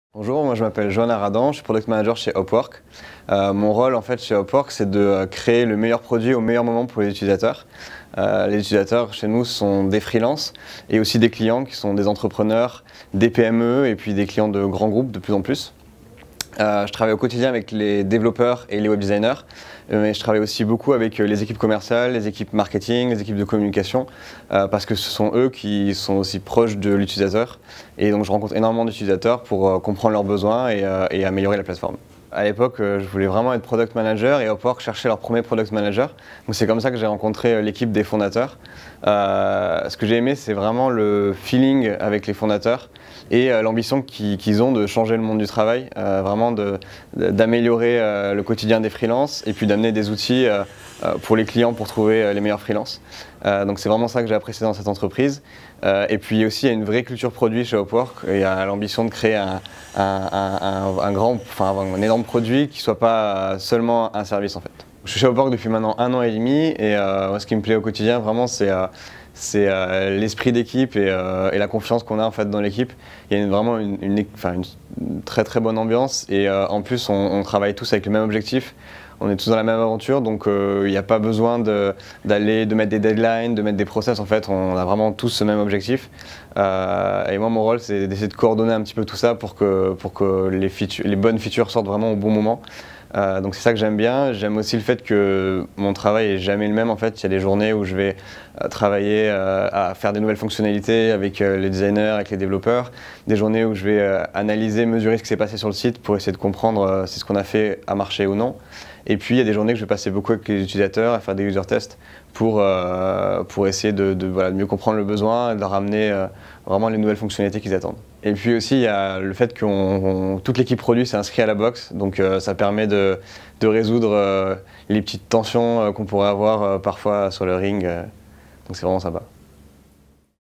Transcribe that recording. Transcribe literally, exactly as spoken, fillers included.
Bonjour, moi je m'appelle Johan Aradan, je suis Product Manager chez Upwork. Euh, mon rôle en fait chez Upwork, c'est de créer le meilleur produit au meilleur moment pour les utilisateurs. Euh, les utilisateurs chez nous sont des freelances et aussi des clients qui sont des entrepreneurs, des P M E et puis des clients de grands groupes de plus en plus. Euh, je travaille au quotidien avec les développeurs et les web designers, mais je travaille aussi beaucoup avec les équipes commerciales, les équipes marketing, les équipes de communication, euh, parce que ce sont eux qui sont aussi proches de l'utilisateur. Et donc je rencontre énormément d'utilisateurs pour euh, comprendre leurs besoins et, euh, et améliorer la plateforme. À l'époque, je voulais vraiment être product manager et Upwork cherchait leur premier product manager. Donc c'est comme ça que j'ai rencontré l'équipe des fondateurs. Euh, ce que j'ai aimé, c'est vraiment le feeling avec les fondateurs et euh, l'ambition qu'ils qu'ils ont de changer le monde du travail, euh, vraiment d'améliorer euh, le quotidien des freelances et puis d'amener des outils euh, pour les clients pour trouver euh, les meilleurs freelances. Euh, donc c'est vraiment ça que j'ai apprécié dans cette entreprise. Euh, et puis aussi, il y a une vraie culture produit chez Upwork. Il y a l'ambition de créer un, un, un, un, grand, enfin, un énorme produit qui ne soit pas seulement un service en fait. Je suis chez Upwork depuis maintenant un an et demi et euh, ce qui me plaît au quotidien vraiment c'est euh, c'est euh, l'esprit d'équipe et, euh, et la confiance qu'on a en fait dans l'équipe. Il y a une, vraiment une, une, enfin, une très très bonne ambiance et euh, en plus on, on travaille tous avec le même objectif. On est tous dans la même aventure, donc il euh, n'y a pas besoin de, d'aller, de mettre des deadlines, de mettre des process. En fait, on a vraiment tous ce même objectif. Euh, et moi, mon rôle, c'est d'essayer de coordonner un petit peu tout ça pour que, pour que les, features, les bonnes features sortent vraiment au bon moment. Euh, donc c'est ça que j'aime bien. J'aime aussi le fait que mon travail est jamais le même. En fait, il y a des journées où je vais euh, travailler euh, à faire des nouvelles fonctionnalités avec euh, les designers, avec les développeurs. Des journées où je vais euh, analyser, mesurer ce qui s'est passé sur le site pour essayer de comprendre euh, si ce qu'on a fait a marché ou non. Et puis il y a des journées que je vais passer beaucoup avec les utilisateurs à faire des user tests pour, euh, pour essayer de, de, voilà, de mieux comprendre le besoin et de leur amener euh, vraiment les nouvelles fonctionnalités qu'ils attendent. Et puis aussi il y a le fait que toute l'équipe produit s'est inscrite à la box, donc euh, ça permet de, de résoudre euh, les petites tensions euh, qu'on pourrait avoir euh, parfois sur le ring, euh, donc c'est vraiment sympa.